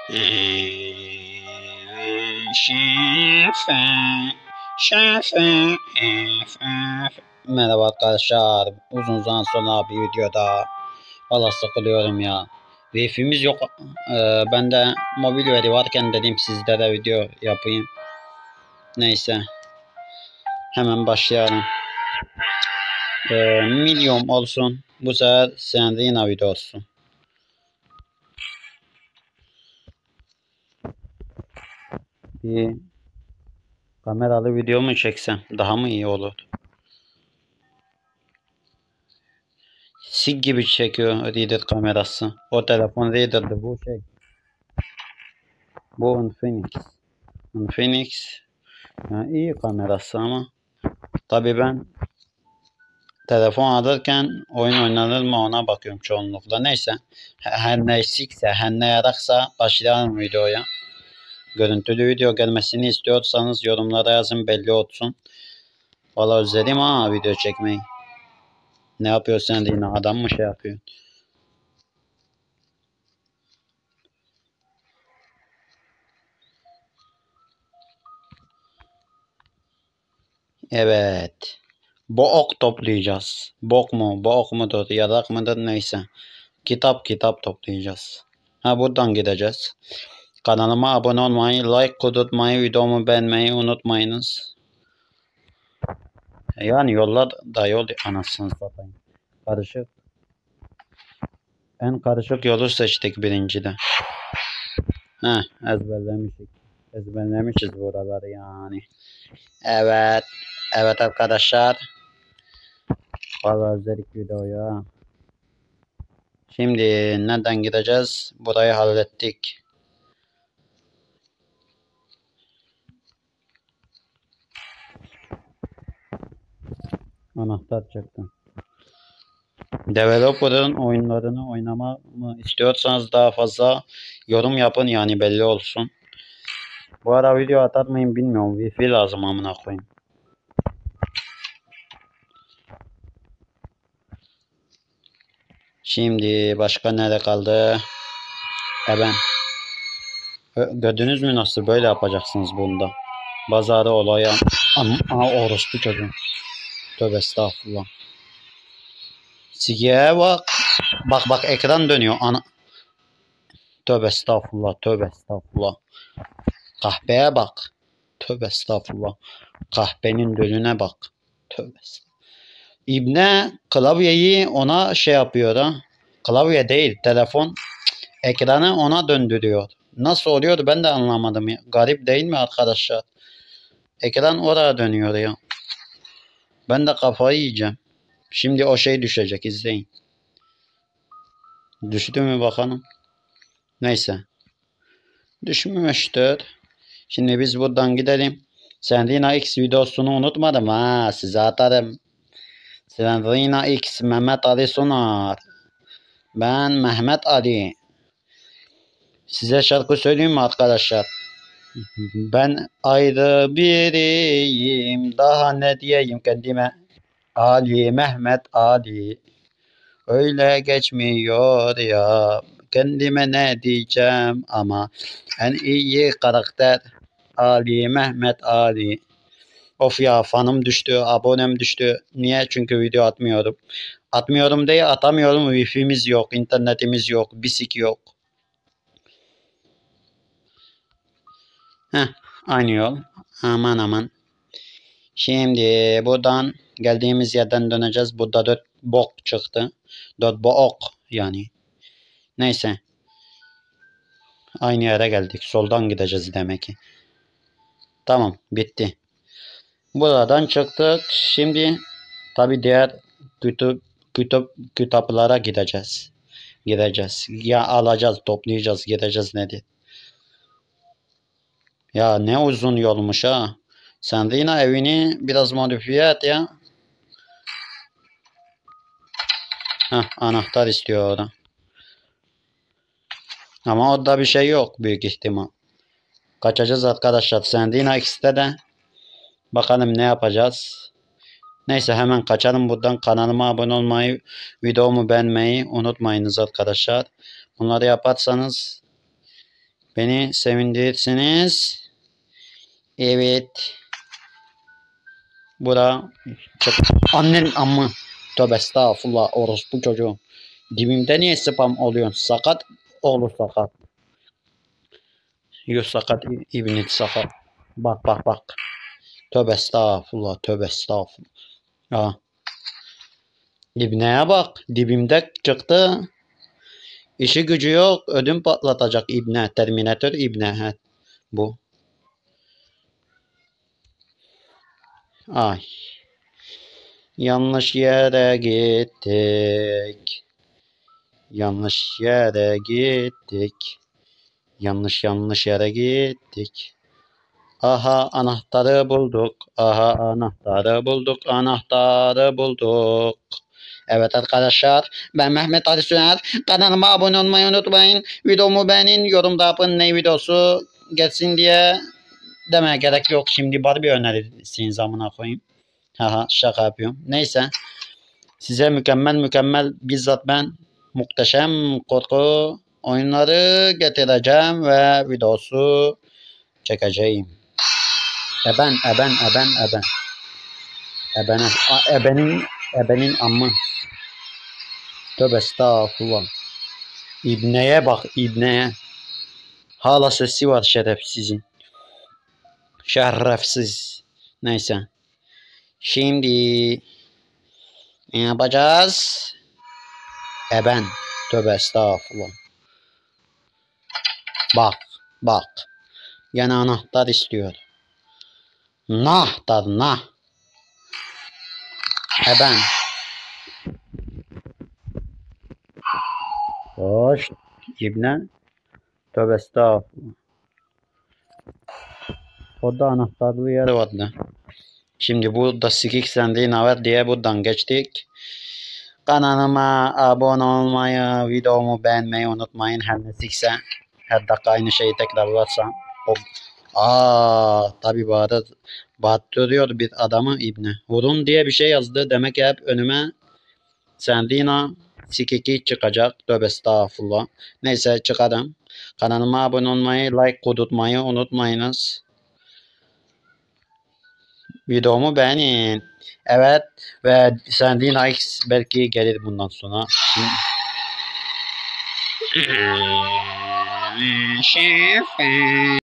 Şefe, şefe, merhaba arkadaşlar. Uzun zaman sonra bir videoda. Valla sıkılıyorum ya. Wi-Fi'miz yok. Ben de mobil veri varken dedim sizlere video yapayım. Neyse. Hemen başlayalım. Milyon olsun. Bu sefer Sandrina video olsun. Bir kameralı video mu çeksem daha mı iyi olur? Sig gibi çekiyor Reader kamerası. O telefon Reader'dı bu şey. Bu Infinix. Infinix. Yani iyi kamerası ama tabii ben telefon alırken oyun oynanır mı ona bakıyorum çoğunlukla. Neyse. Her ne eksikse, her ne yaraksa başlayalım videoya. Görüntülü video gelmesini istiyorsanız yorumlara yazın, belli olsun. Valla özledim ha video çekmeyi. Ne yapıyorsun sen de yine adam mı şey yapıyor? Evet. Bok toplayacağız. Bok mu? Bok mudur? Yarak mıdır? Neyse. Kitap toplayacağız. Ha buradan gideceğiz. Kanalıma abone olmayı, like kudurtmayı, videomu beğenmeyi unutmayınız. Yani yollar da yol anasını satayım. Karışık. En karışık yolu seçtik birincide. Heh, ezberlemişiz. Ezberlemişiz buraları yani. Evet. Evet arkadaşlar. Vallahi özledik videoya. Şimdi nereden gideceğiz? Burayı hallettik. Anahtar çıktı. Developer'ın oyunlarını oynamamı istiyorsanız daha fazla yorum yapın yani belli olsun. Bu ara video atar mıyım bilmiyorum. Wi-Fi lazım amına koyayım. Şimdi başka nerede kaldı? Ben. Gördünüz mü nasıl böyle yapacaksınız bunda? Bazarı olaya. Orospu çocuğum. Tövbe estağfurullah. Sigiye bak. Bak ekran dönüyor. Tövbe estağfurullah. Tövbe estağfurullah. Kahpeye bak. Tövbe estağfurullah. Kahpenin dönüne bak. Tövbe estağfurullah. İbne klavyeyi ona şey yapıyor ha. Klavye değil telefon. Ekranı ona döndürüyor. Nasıl oluyordu ben de anlamadım ya. Garip değil mi arkadaşlar? Ekran oraya dönüyor ya. Ben de kafayı yiyeceğim. Şimdi o şey düşecek izleyin. Düştü mü bakalım. Neyse. Düşmüştür. Şimdi biz buradan gidelim. Sendina X videosunu unutmadım ha. Size atarım. Sendina X Mehmet Ali Sunar. Ben Mehmet Ali. Size şarkı söyleyeyim mi arkadaşlar? Ben ayrı biriyim. Daha ne diyeyim kendime? Ali Mehmet Ali. Öyle geçmiyor ya. Kendime ne diyeceğim ama en iyi karakter Ali Mehmet Ali. Of ya fanım düştü, abonem düştü. Niye? Çünkü video atmıyorum. Atmıyorum diye atamıyorum. Wi-Fi'miz yok, internetimiz yok, bisik yok. Heh, aynı yol. Aman aman. Şimdi buradan geldiğimiz yerden döneceğiz. Burada 4 bok çıktı. 4 bok yani. Neyse. Aynı yere geldik. Soldan gideceğiz demek ki. Tamam bitti. Buradan çıktık. Şimdi tabi diğer kitaplara gideceğiz. Gideceğiz. Ya alacağız, toplayacağız, gideceğiz nedir? Ya ne uzun yolmuş ha. Sen de yine evini biraz modifiye et ya. Heh, anahtar istiyor orada. Ama orada bir şey yok büyük ihtimal. Kaçacağız arkadaşlar. Sendina X'te de bakalım ne yapacağız. Neyse hemen kaçalım buradan. Kanalıma abone olmayı, videomu beğenmeyi unutmayınız arkadaşlar. Bunları yaparsanız Beni sevindirirsiniz. Evet. Bura çok annen amı. Tövbe estağfurullah orospu çocuğu. Dibimde niye spam oluyorsun? Sakat olur sakat. Yok sakat ibnet sakat. Bak bak bak. Tövbe estağfurullah. Tövbe estağfurullah. Aa, İbneye bak. Dibimde çıktı. İşi gücü yok. Ödüm patlatacak ibne. Terminator ibne. He, bu. Ay. Yanlış yere gittik. Yanlış yere gittik. Yanlış yere gittik. Aha anahtarı bulduk. Aha anahtarı bulduk. Anahtarı bulduk. Evet arkadaşlar, ben Mehmet Ali Süner. Kanalıma abone olmayı unutmayın. Videomu beğenin, yorumda yapın ne videosu gelsin diye demeye gerek yok. Şimdi Barbie önerirsiniz amına koyayım. Haha şaka yapıyorum. Neyse. Size mükemmel bizzat ben muhteşem korku oyunları getireceğim ve videosu çekeceğim. Eben. Ebene, ebenin amı. Tövbe estağfurullah. İbneye bak ibneye. Hala sesi var şerefsizin. Şerefsiz. Neyse. Şimdi ne yapacağız? Eben. Tövbe estağfurullah. Bak. Gene anahtar istiyor. Nah. Eben. Hoş. İbne. Tövbe estağfurullah. O da anahtarlı yer vardı. Şimdi burada sikik sendi navet diye buradan geçtik. Kanalıma abone olmayı, videomu beğenmeyi unutmayın. Her ne sikse her dakika aynı şeyi tekrarlarsam. Tabi bağırtırıyor bir adamı ibne. Vurun diye bir şey yazdı. Demek ki hep önüme Sendina sikiki çıkacak. Tövbe estağfurullah. Neyse çıkarım. Kanalıma abone olmayı, like kudurtmayı unutmayınız. Videomu beğenin. Evet ve Sendina X belki gelir bundan sonra. Şefe.